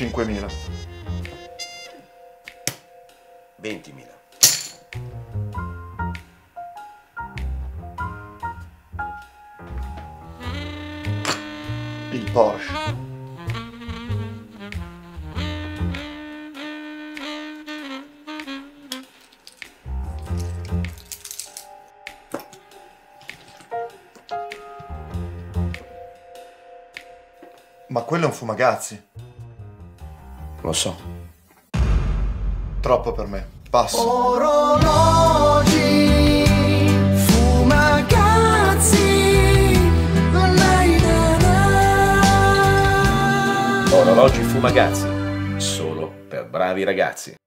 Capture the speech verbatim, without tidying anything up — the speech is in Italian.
cinquemila. ventimila. Il Porsche. Ma quello è un Fumagazzi. Lo so. Troppo per me. Passo. Orologi, Fumagazzi, na na na. Orologi Fumagazzi. Solo per bravi ragazzi.